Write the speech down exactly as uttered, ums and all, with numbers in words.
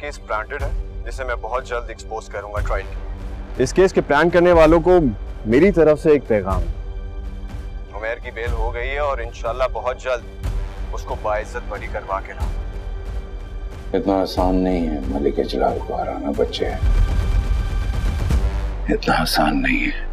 Case planted है जिसे मैं बहुत जल्द एक्सपोज करूंगा ट्रायल के। इस केस के प्लान करने वालों को मेरी तरफ से एक पैगाम है। उमैर की बेल हो गई है और इंशाल्लाह बहुत जल्द उसको बाइज्जत बरी करवा के लाऊं। इतना आसान नहीं है मलिक जलाल को हराना बच्चे, इतना आसान नहीं है।